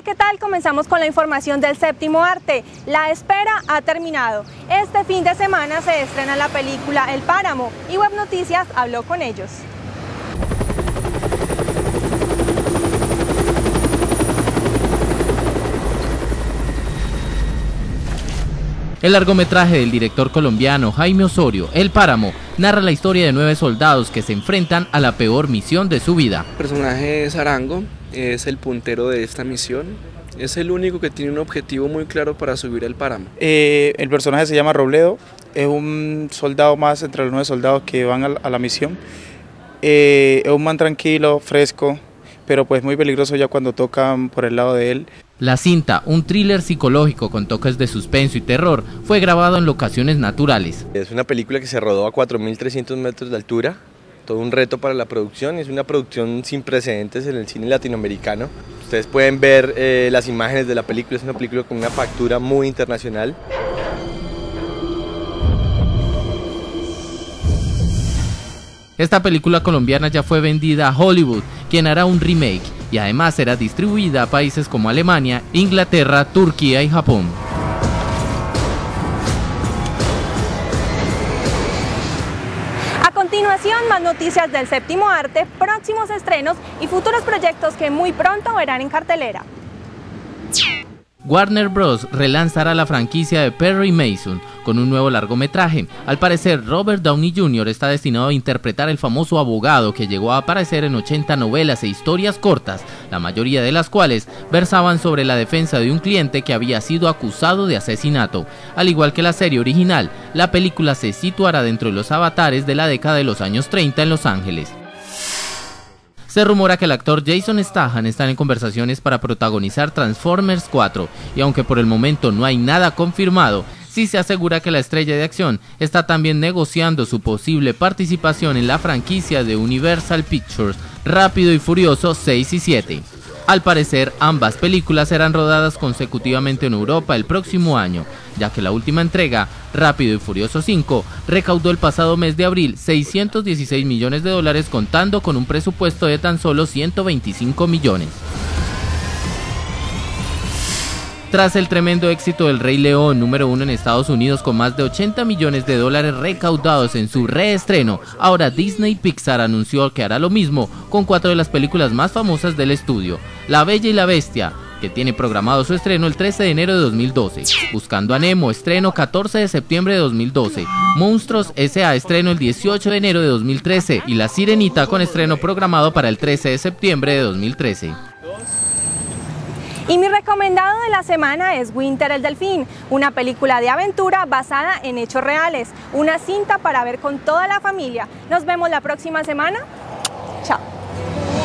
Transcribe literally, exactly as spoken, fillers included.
¿qué tal? Comenzamos con la información del Séptimo Arte. La espera ha terminado. Este fin de semana se estrena la película El Páramo y Web Noticias habló con ellos. El largometraje del director colombiano Jaime Osorio, El Páramo, narra la historia de nueve soldados que se enfrentan a la peor misión de su vida. El personaje es Arango, es el puntero de esta misión, es el único que tiene un objetivo muy claro para subir el páramo. Eh, el personaje se llama Robledo, es un soldado más entre los nueve soldados que van a la, a la misión. Eh, es un man tranquilo, fresco, pero pues muy peligroso ya cuando tocan por el lado de él. La cinta, un thriller psicológico con toques de suspenso y terror, fue grabado en locaciones naturales. Es una película que se rodó a cuatro mil trescientos metros de altura, todo un reto para la producción, es una producción sin precedentes en el cine latinoamericano. Ustedes pueden ver eh, las imágenes de la película, es una película con una factura muy internacional. Esta película colombiana ya fue vendida a Hollywood, quien hará un remake, y además será distribuida a países como Alemania, Inglaterra, Turquía y Japón. A continuación, más noticias del Séptimo Arte, próximos estrenos y futuros proyectos que muy pronto verán en cartelera. Warner Bros. Relanzará la franquicia de Perry Mason con un nuevo largometraje. Al parecer, Robert Downey junior está destinado a interpretar el famoso abogado que llegó a aparecer en ochenta novelas e historias cortas, la mayoría de las cuales versaban sobre la defensa de un cliente que había sido acusado de asesinato. Al igual que la serie original, la película se situará dentro de los avatares de la década de los años treinta en Los Ángeles. Se rumora que el actor Jason Statham está en conversaciones para protagonizar Transformers cuatro, y aunque por el momento no hay nada confirmado, sí se asegura que la estrella de acción está también negociando su posible participación en la franquicia de Universal Pictures, Rápido y Furioso seis y siete. Al parecer, ambas películas serán rodadas consecutivamente en Europa el próximo año, ya que la última entrega, Rápido y Furioso cinco, recaudó el pasado mes de abril seiscientos dieciséis millones de dólares, contando con un presupuesto de tan solo ciento veinticinco millones. Tras el tremendo éxito del Rey León, número uno en Estados Unidos con más de ochenta millones de dólares recaudados en su reestreno, ahora Disney Pixar anunció que hará lo mismo con cuatro de las películas más famosas del estudio: La Bella y la Bestia, que tiene programado su estreno el trece de enero de dos mil doce, Buscando a Nemo, estreno catorce de septiembre de dos mil doce, Monstruos S A estreno el dieciocho de enero de dos mil trece y La Sirenita con estreno programado para el trece de septiembre de dos mil trece. Y mi recomendado de la semana es Winter el Delfín, una película de aventura basada en hechos reales, una cinta para ver con toda la familia. Nos vemos la próxima semana. Chao.